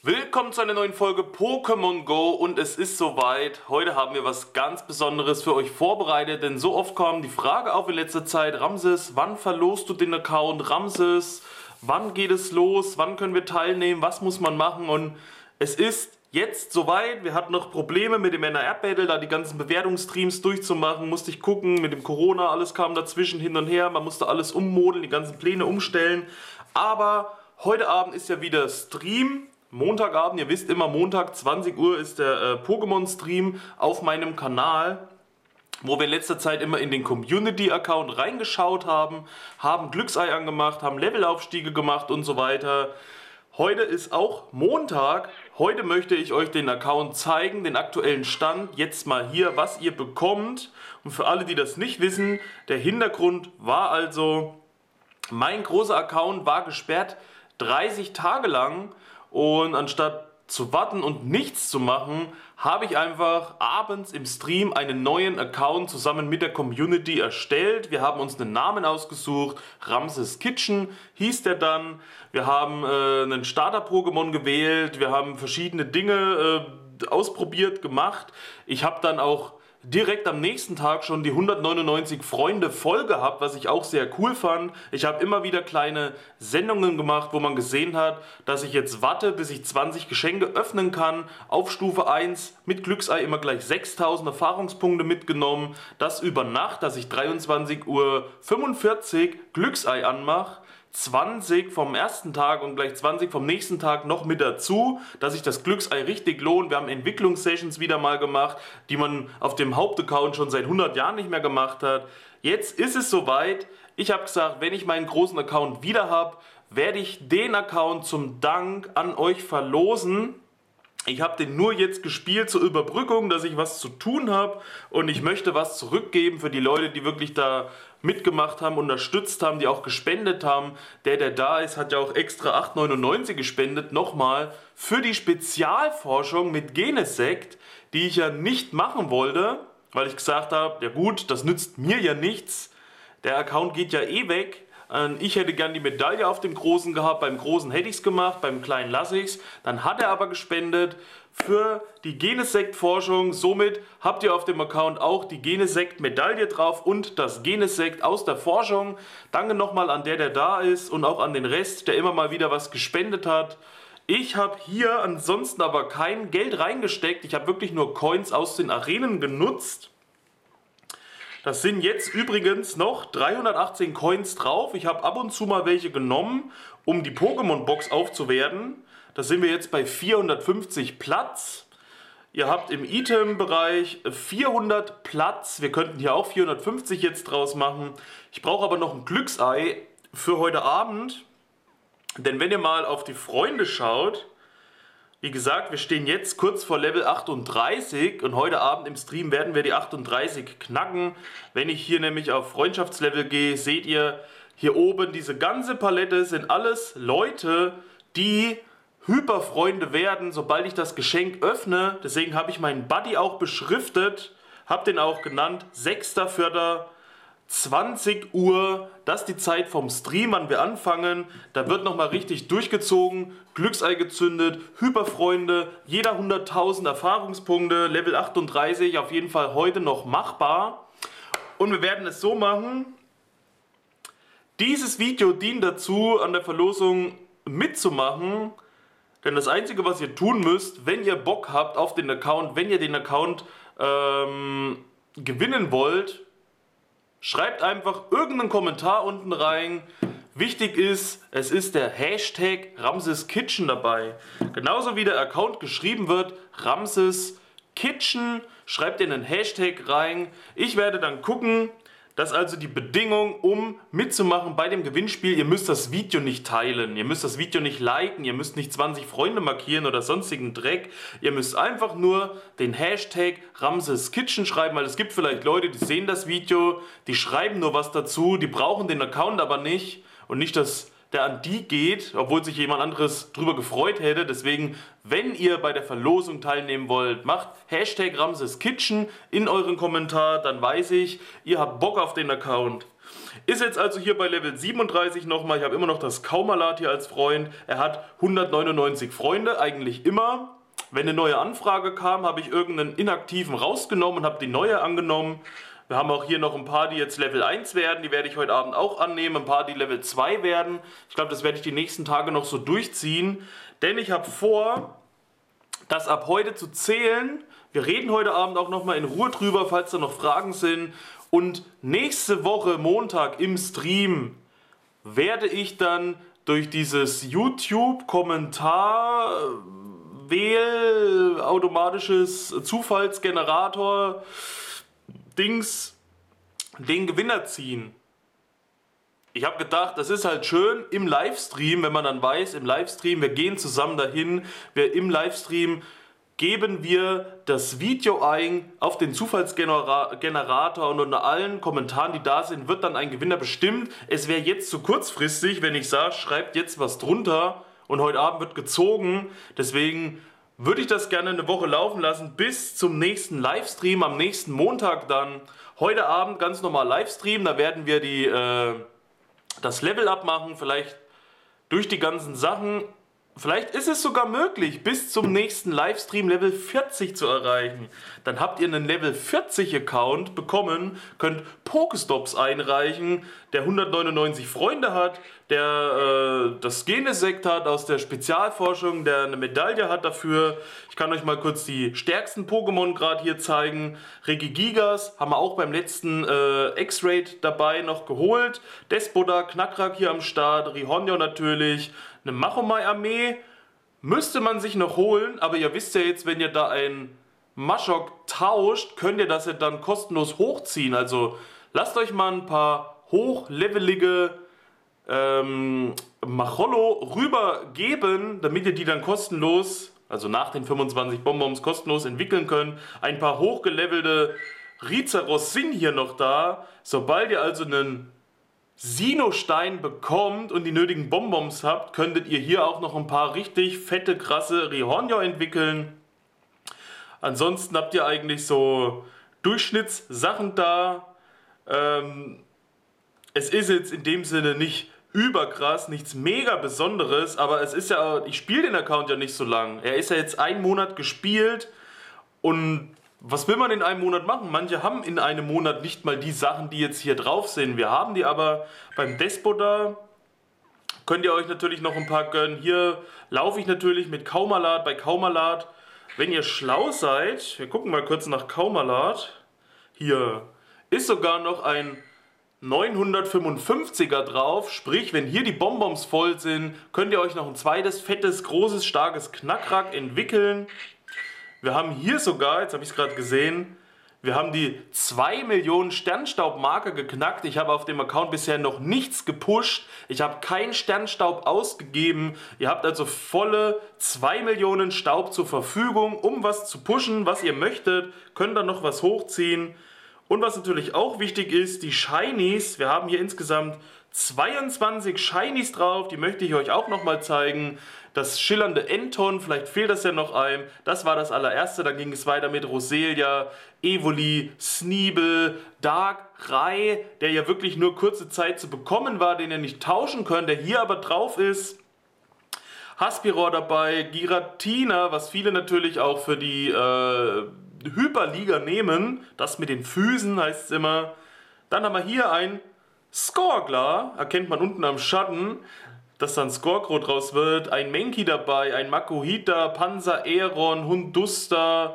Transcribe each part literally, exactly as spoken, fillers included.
Willkommen zu einer neuen Folge Pokémon Go und es ist soweit. Heute haben wir was ganz Besonderes für euch vorbereitet, denn so oft kam die Frage auf in letzter Zeit: Ramses, wann verlost du den Account? Ramses, wann geht es los? Wann können wir teilnehmen? Was muss man machen? Und es ist jetzt soweit. Wir hatten noch Probleme mit dem N R Battle, da die ganzen Bewertungsstreams durchzumachen. Musste ich gucken, mit dem Corona, alles kam dazwischen hin und her. Man musste alles ummodeln, die ganzen Pläne umstellen. Aber heute Abend ist ja wieder Stream. Montagabend, ihr wisst immer, Montag zwanzig Uhr ist der äh, Pokémon-Stream auf meinem Kanal, wo wir in letzter Zeit immer in den Community-Account reingeschaut haben, haben Glücksei angemacht, haben Levelaufstiege gemacht und so weiter. Heute ist auch Montag. Heute möchte ich euch den Account zeigen, den aktuellen Stand. Jetzt mal hier, was ihr bekommt. Und für alle, die das nicht wissen, der Hintergrund war also, mein großer Account war gesperrt dreißig Tage lang. Und anstatt zu warten und nichts zu machen, habe ich einfach abends im Stream einen neuen Account zusammen mit der Community erstellt. Wir haben uns einen Namen ausgesucht, Ramses Kitchen hieß der dann. Wir haben äh, einen Starter-Pokémon gewählt, wir haben verschiedene Dinge äh, ausprobiert, gemacht. Ich habe dann auch direkt am nächsten Tag schon die hundertneunundneunzig Freunde voll gehabt, was ich auch sehr cool fand. Ich habe immer wieder kleine Sendungen gemacht, wo man gesehen hat, dass ich jetzt warte, bis ich zwanzig Geschenke öffnen kann. Auf Stufe eins mit Glücksei immer gleich sechstausend Erfahrungspunkte mitgenommen. Das über Nacht, dass ich dreiundzwanzig Uhr fünfundvierzig Glücksei anmache. zwanzig vom ersten Tag und gleich zwanzig vom nächsten Tag noch mit dazu, dass sich das Glücksei richtig lohnt. Wir haben Entwicklungssessions wieder mal gemacht, die man auf dem Hauptaccount schon seit hundert Jahren nicht mehr gemacht hat. Jetzt ist es soweit. Ich habe gesagt, wenn ich meinen großen Account wieder habe, werde ich den Account zum Dank an euch verlosen. Ich habe den nur jetzt gespielt zur Überbrückung, dass ich was zu tun habe und ich möchte was zurückgeben für die Leute, die wirklich da mitgemacht haben, unterstützt haben, die auch gespendet haben. Der, der da ist, hat ja auch extra acht neunundneunzig gespendet, nochmal, für die Spezialforschung mit Genesect, die ich ja nicht machen wollte, weil ich gesagt habe, ja gut, das nützt mir ja nichts, der Account geht ja eh weg. Ich hätte gern die Medaille auf dem Großen gehabt, beim Großen hätte ich es gemacht, beim Kleinen lasse ich es. Dann hat er aber gespendet für die Genesect-Forschung. Somit habt ihr auf dem Account auch die Genesect-Medaille drauf und das Genesect aus der Forschung. Danke nochmal an der, der da ist und auch an den Rest, der immer mal wieder was gespendet hat. Ich habe hier ansonsten aber kein Geld reingesteckt. Ich habe wirklich nur Coins aus den Arenen genutzt. Das sind jetzt übrigens noch dreihundertachtzehn Coins drauf. Ich habe ab und zu mal welche genommen, um die Pokémon-Box aufzuwerten. Da sind wir jetzt bei vierhundertfünfzig Platz. Ihr habt im Item-Bereich vierhundert Platz. Wir könnten hier auch vierhundertfünfzig jetzt draus machen. Ich brauche aber noch ein Glücksei für heute Abend. Denn wenn ihr mal auf die Freunde schaut, wie gesagt, wir stehen jetzt kurz vor Level achtunddreißig und heute Abend im Stream werden wir die achtunddreißig knacken. Wenn ich hier nämlich auf Freundschaftslevel gehe, seht ihr hier oben, diese ganze Palette sind alles Leute, die Hyperfreunde werden, sobald ich das Geschenk öffne. Deswegen habe ich meinen Buddy auch beschriftet, habe den auch genannt, sechster vierter zwanzig Uhr, das ist die Zeit vom Stream, wann wir anfangen. Da wird nochmal richtig durchgezogen, Glücksei gezündet, Hyperfreunde, jeder hunderttausend Erfahrungspunkte, Level achtunddreißig, auf jeden Fall heute noch machbar. Und wir werden es so machen, dieses Video dient dazu, an der Verlosung mitzumachen. Denn das Einzige, was ihr tun müsst, wenn ihr Bock habt auf den Account, wenn ihr den Account ähm, gewinnen wollt, schreibt einfach irgendeinen Kommentar unten rein. Wichtig ist, es ist der Hashtag Ramses Kitchen dabei. Genauso wie der Account geschrieben wird, Ramses Kitchen, schreibt ihr einen Hashtag rein. Ich werde dann gucken, dass also die Bedingung, um mitzumachen bei dem Gewinnspiel, ihr müsst das Video nicht teilen, ihr müsst das Video nicht liken, ihr müsst nicht zwanzig Freunde markieren oder sonstigen Dreck. Ihr müsst einfach nur den Hashtag Ramses Kitchen schreiben, weil es gibt vielleicht Leute, die sehen das Video, die schreiben nur was dazu, die brauchen den Account aber nicht und nicht, dass der an die geht, obwohl sich jemand anderes drüber gefreut hätte. Deswegen, wenn ihr bei der Verlosung teilnehmen wollt, macht Hashtag Ramses Kitchen in euren Kommentar, dann weiß ich, ihr habt Bock auf den Account. Ist jetzt also hier bei Level siebenunddreißig nochmal. Ich habe immer noch das Kaumalat hier als Freund. Er hat hundertneunundneunzig Freunde, eigentlich immer. Wenn eine neue Anfrage kam, habe ich irgendeinen inaktiven rausgenommen und habe die neue angenommen. Wir haben auch hier noch ein paar, die jetzt Level eins werden. Die werde ich heute Abend auch annehmen. Ein paar, die Level zwei werden. Ich glaube, das werde ich die nächsten Tage noch so durchziehen. Denn ich habe vor, das ab heute zu zählen. Wir reden heute Abend auch nochmal in Ruhe drüber, falls da noch Fragen sind. Und nächste Woche, Montag, im Stream werde ich dann durch dieses YouTube-Kommentar Wähl automatisches Zufallsgenerator Dings den Gewinner ziehen. Ich habe gedacht, das ist halt schön im Livestream, wenn man dann weiß, im Livestream, wir gehen zusammen dahin, wir im Livestream geben wir das Video ein auf den Zufallsgenerator und unter allen Kommentaren, die da sind, wird dann ein Gewinner bestimmt. Es wäre jetzt zu kurzfristig, wenn ich sage, schreibt jetzt was drunter und heute Abend wird gezogen. Deswegen würde ich das gerne eine Woche laufen lassen bis zum nächsten Livestream, am nächsten Montag dann. Heute Abend ganz normal Livestream, da werden wir die, äh, das Level abmachen, vielleicht durch die ganzen Sachen. Vielleicht ist es sogar möglich, bis zum nächsten Livestream Level vierzig zu erreichen. Dann habt ihr einen Level vierzig Account bekommen, könnt Pokestops einreichen, der hundertneunundneunzig Freunde hat, der äh, das Genesekt hat aus der Spezialforschung, der eine Medaille hat dafür. Ich kann euch mal kurz die stärksten Pokémon gerade hier zeigen. Regigigas haben wir auch beim letzten äh, X-Raid dabei noch geholt. Despoda, Knackrack hier am Start, Rihornio natürlich. Eine Machomai-Armee müsste man sich noch holen, aber ihr wisst ja jetzt, wenn ihr da ein Maschok tauscht, könnt ihr das ja dann kostenlos hochziehen. Also lasst euch mal ein paar hochlevelige ähm, Machollo rübergeben, damit ihr die dann kostenlos, also nach den fünfundzwanzig Bonbons kostenlos entwickeln könnt. Ein paar hochgelevelte Rizeros sind hier noch da. Sobald ihr also einen Sinostein bekommt und die nötigen Bonbons habt, könntet ihr hier auch noch ein paar richtig fette, krasse Rihornio entwickeln. Ansonsten habt ihr eigentlich so Durchschnittssachen da. Ähm, es ist jetzt in dem Sinne nicht überkrass, nichts mega Besonderes, aber es ist ja, ich spiele den Account ja nicht so lang. Er ist ja jetzt einen Monat gespielt und was will man in einem Monat machen? Manche haben in einem Monat nicht mal die Sachen, die jetzt hier drauf sind. Wir haben die aber beim Despoda. Könnt ihr euch natürlich noch ein paar gönnen. Hier laufe ich natürlich mit Kaumalat. Bei Kaumalat, wenn ihr schlau seid, wir gucken mal kurz nach Kaumalat. Hier ist sogar noch ein neunhundertfünfundfünfziger drauf. Sprich, wenn hier die Bonbons voll sind, könnt ihr euch noch ein zweites, fettes, großes, starkes Knackrack entwickeln. Wir haben hier sogar, jetzt habe ich es gerade gesehen, wir haben die zwei Millionen Sternstaub-Marke geknackt. Ich habe auf dem Account bisher noch nichts gepusht. Ich habe keinen Sternstaub ausgegeben. Ihr habt also volle zwei Millionen Staub zur Verfügung, um was zu pushen, was ihr möchtet. Könnt dann noch was hochziehen. Und was natürlich auch wichtig ist, die Shinies. Wir haben hier insgesamt zweiundzwanzig Shinies drauf. Die möchte ich euch auch nochmal zeigen. Das schillernde Enton, vielleicht fehlt das ja noch einem. Das war das allererste, dann ging es weiter mit Roselia, Evoli, Sneebel, Darkrai, der ja wirklich nur kurze Zeit zu bekommen war, den ihr nicht tauschen könnt, der hier aber drauf ist. Haspiror dabei, Giratina, was viele natürlich auch für die äh, Hyperliga nehmen. Das mit den Füßen heißt es immer. Dann haben wir hier ein Skorgler, erkennt man unten am Schatten, dass dann Skorkro draus wird, ein Menki dabei, ein Makuhita, Panzer-Aeron, Hundusta,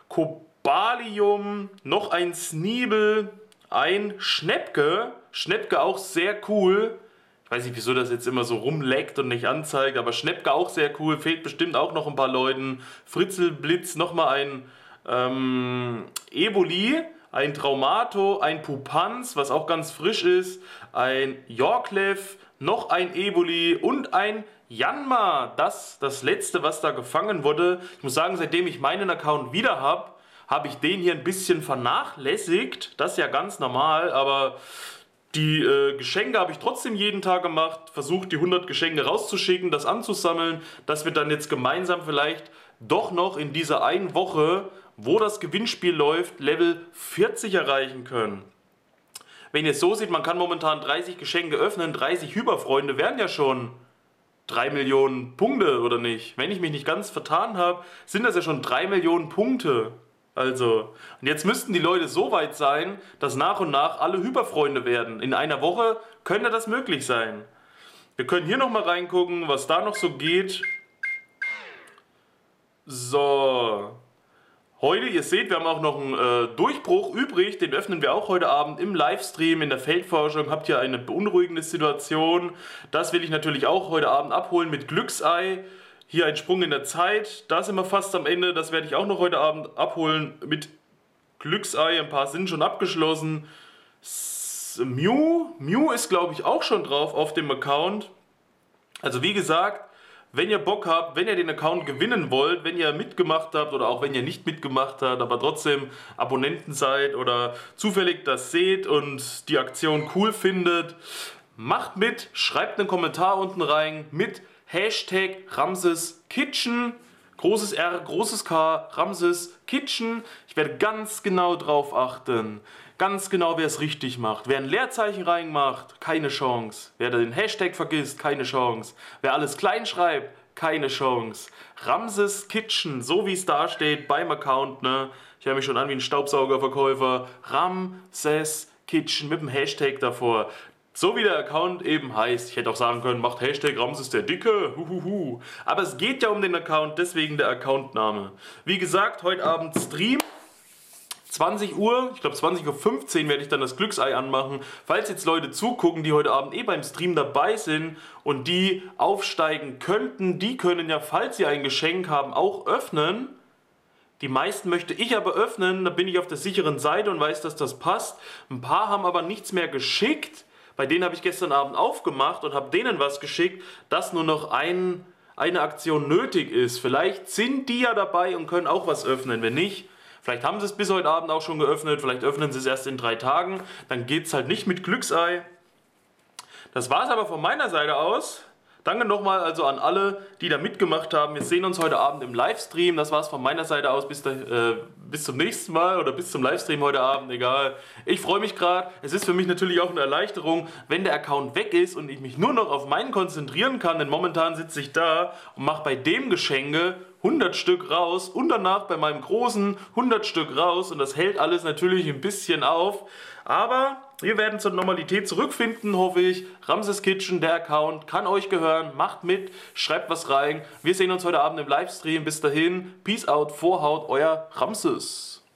Cobalium, noch ein Sneebel, ein Schnäppke, Schnäppke auch sehr cool, ich weiß nicht wieso das jetzt immer so rumleckt und nicht anzeigt, aber Schnäppke auch sehr cool, fehlt bestimmt auch noch ein paar Leuten, Fritzelblitz, nochmal ein ähm, Evoli, ein Traumato, ein Pupanz, was auch ganz frisch ist, ein Yorklev, noch ein Evoli und ein Yanma. Das das letzte, was da gefangen wurde. Ich muss sagen, seitdem ich meinen Account wieder habe, habe ich den hier ein bisschen vernachlässigt. Das ist ja ganz normal, aber die äh, Geschenke habe ich trotzdem jeden Tag gemacht. Versucht die hundert Geschenke rauszuschicken, das anzusammeln, dass wir dann jetzt gemeinsam vielleicht doch noch in dieser einen Woche, wo das Gewinnspiel läuft, Level vierzig erreichen können. Wenn ihr es so seht, man kann momentan dreißig Geschenke öffnen, dreißig Hyperfreunde wären ja schon drei Millionen Punkte, oder nicht? Wenn ich mich nicht ganz vertan habe, sind das ja schon drei Millionen Punkte. Also, und jetzt müssten die Leute so weit sein, dass nach und nach alle Hyperfreunde werden. In einer Woche könnte das möglich sein. Wir können hier nochmal reingucken, was da noch so geht. So. Heute, ihr seht, wir haben auch noch einen äh, Durchbruch übrig, den öffnen wir auch heute Abend im Livestream in der Feldforschung. Habt ihr eine beunruhigende Situation? Das will ich natürlich auch heute Abend abholen mit Glücksei. Hier ein Sprung in der Zeit, da sind wir fast am Ende, das werde ich auch noch heute Abend abholen mit Glücksei. Ein paar sind schon abgeschlossen. S Mew, Mew ist glaube ich auch schon drauf auf dem Account. Also wie gesagt, wenn ihr Bock habt, wenn ihr den Account gewinnen wollt, wenn ihr mitgemacht habt oder auch wenn ihr nicht mitgemacht habt, aber trotzdem Abonnenten seid oder zufällig das seht und die Aktion cool findet, macht mit, schreibt einen Kommentar unten rein mit Hashtag Ramses Kitchen, großes R, großes K, Ramses Kitchen. Ich werde ganz genau drauf achten. Ganz genau, wer es richtig macht. Wer ein Leerzeichen reinmacht, keine Chance. Wer den Hashtag vergisst, keine Chance. Wer alles klein schreibt, keine Chance. Ramses Kitchen, so wie es da steht beim Account, ne? Ich höre mich schon an wie ein Staubsaugerverkäufer. Ramses Kitchen mit dem Hashtag davor. So wie der Account eben heißt. Ich hätte auch sagen können, macht Hashtag Ramses der Dicke. Huhuhu. Aber es geht ja um den Account, deswegen der Accountname. Wie gesagt, heute Abend Stream. zwanzig Uhr, ich glaube zwanzig Uhr fünfzehn werde ich dann das Glücksei anmachen. Falls jetzt Leute zugucken, die heute Abend eh beim Stream dabei sind und die aufsteigen könnten, die können ja, falls sie ein Geschenk haben, auch öffnen. Die meisten möchte ich aber öffnen, da bin ich auf der sicheren Seite und weiß, dass das passt. Ein paar haben aber nichts mehr geschickt. Bei denen habe ich gestern Abend aufgemacht und habe denen was geschickt, dass nur noch ein, eine Aktion nötig ist. Vielleicht sind die ja dabei und können auch was öffnen, wenn nicht. Vielleicht haben sie es bis heute Abend auch schon geöffnet, vielleicht öffnen sie es erst in drei Tagen. Dann geht es halt nicht mit Glücksei. Das war es aber von meiner Seite aus. Danke nochmal also an alle, die da mitgemacht haben. Wir sehen uns heute Abend im Livestream. Das war es von meiner Seite aus. Bis, da, äh, bis zum nächsten Mal oder bis zum Livestream heute Abend, egal. Ich freue mich gerade. Es ist für mich natürlich auch eine Erleichterung, wenn der Account weg ist und ich mich nur noch auf meinen konzentrieren kann. Denn momentan sitze ich da und mache bei dem Geschenke hundert Stück raus und danach bei meinem großen hundert Stück raus. Und das hält alles natürlich ein bisschen auf. Aber wir werden zur Normalität zurückfinden, hoffe ich. Ramses Kitchen, der Account, kann euch gehören. Macht mit, schreibt was rein. Wir sehen uns heute Abend im Livestream. Bis dahin, Peace out, Vorhaut, euer Ramses.